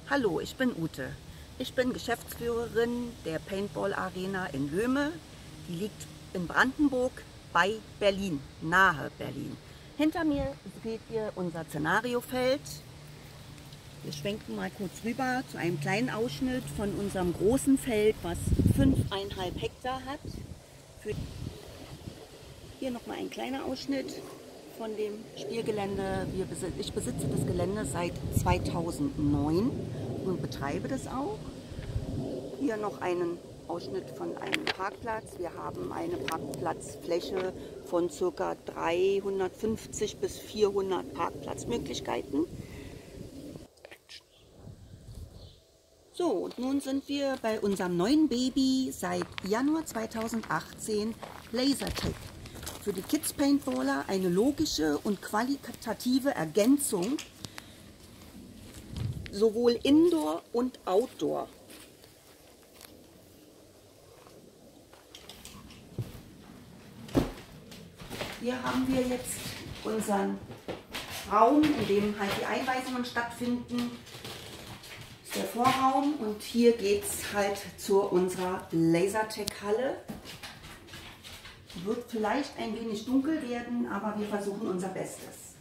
Hallo, ich bin Ute. Ich bin Geschäftsführerin der Paintball Arena in Löhme. Die liegt in Brandenburg bei Berlin, nahe Berlin. Hinter mir seht ihr unser Szenariofeld. Wir schwenken mal kurz rüber zu einem kleinen Ausschnitt von unserem großen Feld, was 5,5 Hektar hat. Hier nochmal ein kleiner Ausschnitt von dem Spielgelände. Ich besitze das Gelände seit 2009 und betreibe das auch. Hier noch einen Ausschnitt von einem Parkplatz. Wir haben eine Parkplatzfläche von ca. 350 bis 400 Parkplatzmöglichkeiten. So, und nun sind wir bei unserem neuen Baby seit Januar 2018, Lasertag. Für die Kids Paintballer eine logische und qualitative Ergänzung, sowohl Indoor und Outdoor. Hier haben wir jetzt unseren Raum, in dem halt die Einweisungen stattfinden. Das ist der Vorraum und hier geht es halt zu unserer Lasertag-Halle. Wird vielleicht ein wenig dunkel werden, aber wir versuchen unser Bestes.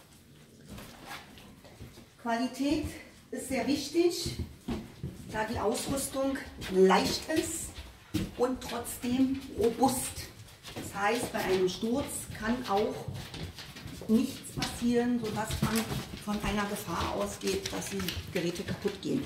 Qualität ist sehr wichtig, da die Ausrüstung leicht ist und trotzdem robust. Das heißt, bei einem Sturz kann auch nichts passieren, sodass man von einer Gefahr ausgeht, dass die Geräte kaputt gehen.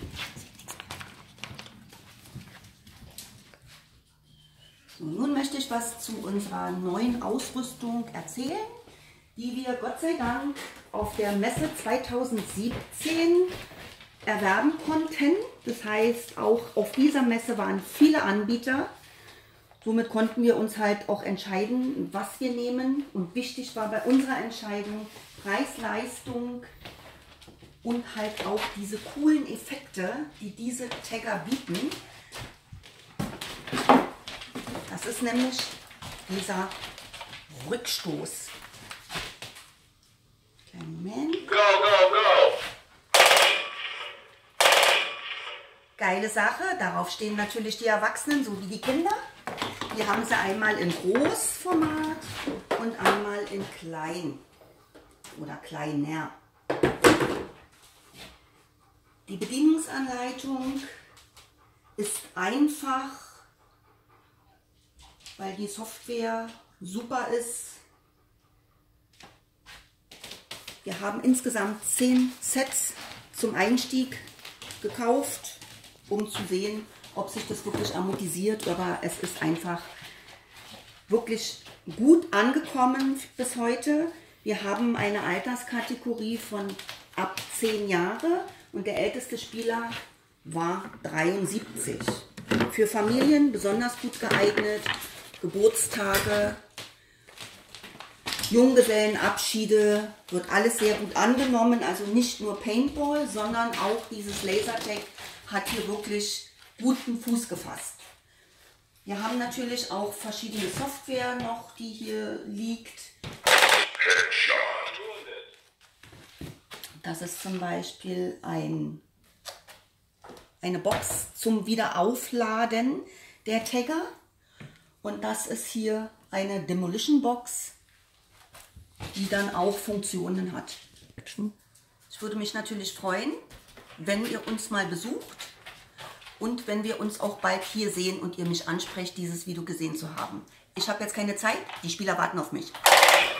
So, nun möchte ich was zu unserer neuen Ausrüstung erzählen, die wir Gott sei Dank auf der Messe 2017 erwerben konnten. Das heißt, auch auf dieser Messe waren viele Anbieter. Somit konnten wir uns halt auch entscheiden, was wir nehmen. Und wichtig war bei unserer Entscheidung Preis, Leistung und halt auch diese coolen Effekte, die diese Tagger bieten. Das ist nämlich dieser Rückstoß. Kleinen Moment. Go, go, go! Geile Sache, darauf stehen natürlich die Erwachsenen sowie die Kinder. Hier haben sie einmal in Großformat und einmal in Klein oder kleiner. Die Bedienungsanleitung ist einfach, weil die Software super ist. Wir haben insgesamt 10 Sets zum Einstieg gekauft, um zu sehen, ob sich das wirklich amortisiert, aber es ist einfach wirklich gut angekommen bis heute. Wir haben eine Alterskategorie von ab 10 Jahre und der älteste Spieler war 73. Für Familien besonders gut geeignet, Geburtstage, Junggesellenabschiede, wird alles sehr gut angenommen. Also nicht nur Paintball, sondern auch dieses Lasertag hat hier wirklich guten Fuß gefasst. Wir haben natürlich auch verschiedene Software noch, die hier liegt. Das ist zum Beispiel eine Box zum Wiederaufladen der Tagger. Und das ist hier eine Demolition Box, die dann auch Funktionen hat. Ich würde mich natürlich freuen, wenn ihr uns mal besucht und wenn wir uns auch bald hier sehen und ihr mich ansprecht, dieses Video gesehen zu haben. Ich habe jetzt keine Zeit, die Spieler warten auf mich.